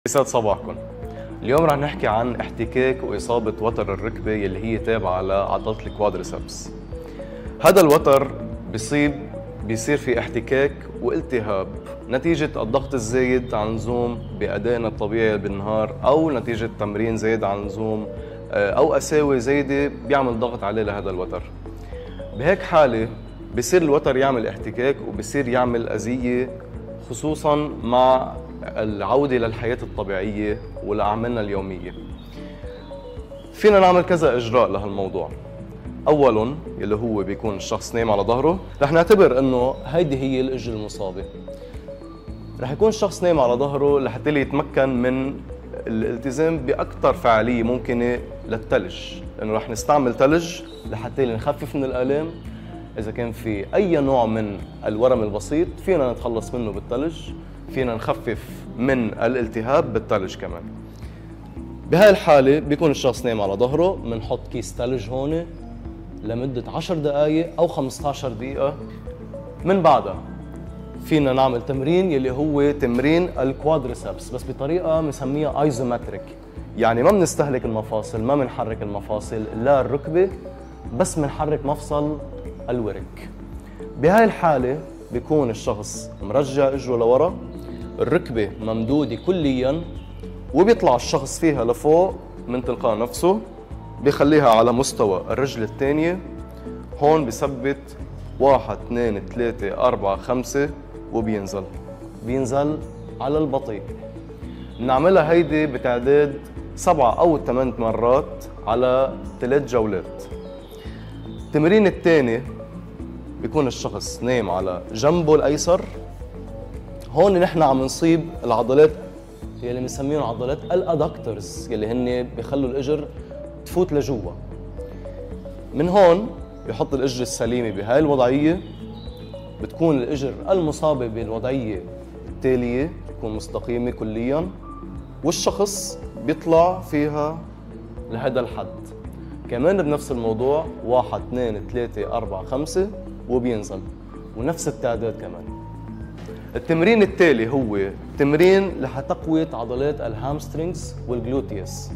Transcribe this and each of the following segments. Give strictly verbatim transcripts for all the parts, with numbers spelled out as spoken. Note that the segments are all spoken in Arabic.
يسعد صباحكم. اليوم رح نحكي عن احتكاك وإصابة وتر الركبة يلي هي تابعة لعضلة الكوادريسبس. هذا الوتر بيصيب بيصير في احتكاك والتهاب نتيجة الضغط الزايد عن اللزوم بأدائنا الطبيعي بالنهار، أو نتيجة تمرين زايد عن اللزوم، أو قساوة زايدة بيعمل ضغط عليه لهذا الوتر. بهيك حالة بيصير الوتر يعمل احتكاك وبيصير يعمل أذية، خصوصاً مع العودة للحياة الطبيعية ولأعمالنا اليومية. فينا نعمل كذا إجراء لهالموضوع. أولاً اللي هو بيكون الشخص نايم على ظهره، رح نعتبر إنه هيدي هي الإجر المصابة. رح يكون الشخص نايم على ظهره لحتى يتمكن من الالتزام بأكثر فعالية ممكنة للثلج، لأنه رح نستعمل ثلج لحتى نخفف من الآلام. إذا كان في أي نوع من الورم البسيط فينا نتخلص منه بالثلج، فينا نخفف من الالتهاب بالثلج كمان. بهاي الحالة بيكون الشخص نايم على ظهره، بنحط كيس ثلج هون لمدة عشر دقايق أو خمسة عشر دقيقة. من بعدها فينا نعمل تمرين يلي هو تمرين الكوادريسبس، بس بطريقة بنسميها ايزومتريك، يعني ما بنستهلك المفاصل، ما بنحرك المفاصل لا الركبة، بس بنحرك مفصل الورك. بهاي الحالة بيكون الشخص مرجع اجره لورا، الركبة ممدودة كلياً، وبيطلع الشخص فيها لفوق من تلقاء نفسه، بيخليها على مستوى الرجل الثانية. هون بثبت واحد اثنين ثلاثة أربعة خمسة وبينزل بينزل على البطيء. بنعملها هيدي بتعداد سبعة أو ثمان مرات على ثلاث جولات. التمرين الثاني بيكون الشخص نايم على جنبه الأيسر. هون نحن عم نصيب العضلات يلي بنسميهم عضلات الادكتورز، يلي هن بيخلوا الاجر تفوت لجوا. من هون بيحط الاجر السليمه بهاي الوضعيه، بتكون الاجر المصابه بالوضعيه التاليه بتكون مستقيمه كليا، والشخص بيطلع فيها لهذا الحد. كمان بنفس الموضوع واحد اثنين ثلاثة أربعة خمسة وبينزل، ونفس التعداد كمان. التمرين التالي هو تمرين لتقوية عضلات الهامسترينجز والجلوتيوس.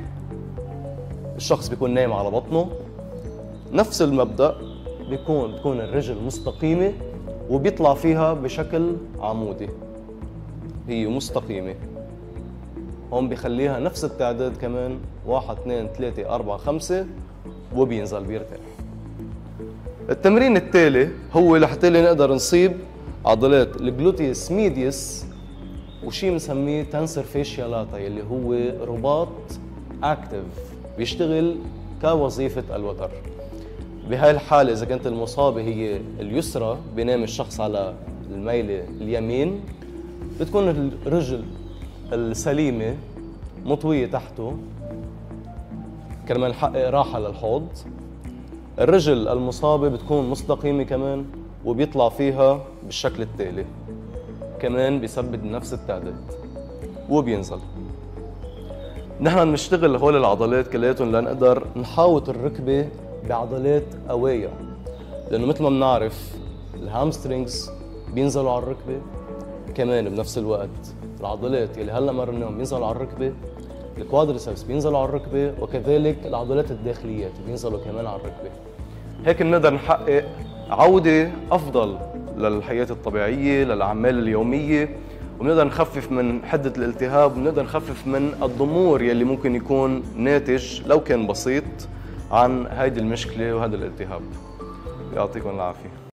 الشخص بيكون نايم على بطنه، نفس المبدأ، بيكون بتكون الرجل مستقيمة وبيطلع فيها بشكل عمودي، هي مستقيمة. هون بيخليها نفس التعداد كمان واحد اثنين ثلاثة أربعة خمسة وبينزل بيرتاح. التمرين التالي هو لحتى نقدر نصيب عضلات الجلوتيوس ميديوس وشي بنسميه تنسر فيشيالاتا، يلي هو رباط اكتف بيشتغل كوظيفة الوتر. بهاي الحالة إذا كانت المصابة هي اليسرى، بينام الشخص على الميلة اليمين، بتكون الرجل السليمة مطوية تحته كرمال نحقق راحة للحوض. الرجل المصابة بتكون مستقيمة كمان وبيطلع فيها بالشكل التالي، كمان بيثبت نفس التعداد وبينزل. نحن بنشتغل هول العضلات كلياتهم لنقدر نحاوط الركبة بعضلات قوية، لأنه مثل ما بنعرف الهامسترينجز بينزلوا على الركبة، كمان بنفس الوقت العضلات اللي هلا مرناهم بينزلوا على الركبة، الكوادريسبس بينزلوا على الركبة، وكذلك العضلات الداخليات بينزلوا كمان على الركبة. هيك بنقدر نحقق عودة أفضل للحياة الطبيعية، للأعمال اليومية، وبنقدر نخفف من حدة الالتهاب، وبنقدر نخفف من الضمور يلي ممكن يكون ناتج لو كان بسيط عن هيدي المشكلة وهذا الالتهاب. يعطيكم العافية.